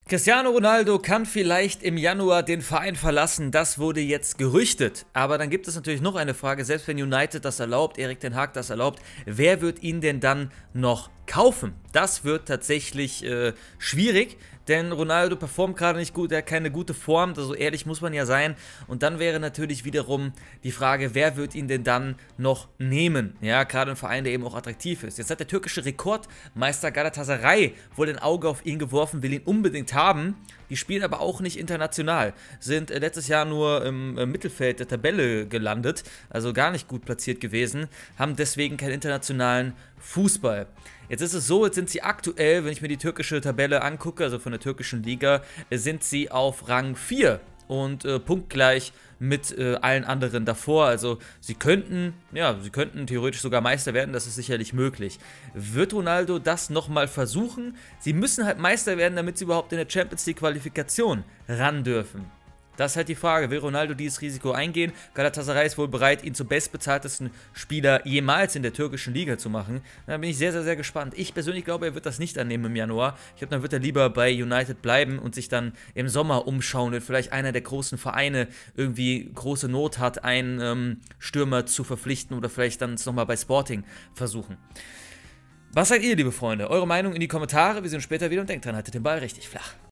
Cristiano Ronaldo kann vielleicht im Januar den Verein verlassen, das wurde jetzt gerüchtet. Aber dann gibt es natürlich noch eine Frage, selbst wenn United das erlaubt, Erik ten Hag das erlaubt, wer wird ihn denn dann noch kaufen? Das wird tatsächlich schwierig, denn Ronaldo performt gerade nicht gut, er hat keine gute Form, so ehrlich muss man ja sein. Und dann wäre natürlich wiederum die Frage, wer wird ihn denn dann noch nehmen? Ja, gerade ein Verein, der eben auch attraktiv ist. Jetzt hat der türkische Rekordmeister Galatasaray wohl ein Auge auf ihn geworfen, will ihn unbedingt haben. Die spielen aber auch nicht international, sind letztes Jahr nur im Mittelfeld der Tabelle gelandet, also gar nicht gut platziert gewesen, haben deswegen keinen internationalen Fußball. Jetzt ist es so, jetzt sind sie aktuell, wenn ich mir die türkische Tabelle angucke, also von der türkischen Liga, sind sie auf Rang 4 und punktgleich mit allen anderen davor. Also sie könnten theoretisch sogar Meister werden, das ist sicherlich möglich. Wird Ronaldo das nochmal versuchen? Sie müssen halt Meister werden, damit sie überhaupt in der Champions League Qualifikation ran dürfen. Das ist halt die Frage, will Ronaldo dieses Risiko eingehen? Galatasaray ist wohl bereit, ihn zum bestbezahltesten Spieler jemals in der türkischen Liga zu machen. Da bin ich sehr, sehr, sehr gespannt. Ich persönlich glaube, er wird das nicht annehmen im Januar. Ich glaube, dann wird er lieber bei United bleiben und sich dann im Sommer umschauen, wenn vielleicht einer der großen Vereine irgendwie große Not hat, einen Stürmer zu verpflichten oder vielleicht dann es nochmal bei Sporting versuchen. Was seid ihr, liebe Freunde? Eure Meinung in die Kommentare. Wir sehen uns später wieder und denkt dran, haltet den Ball richtig flach.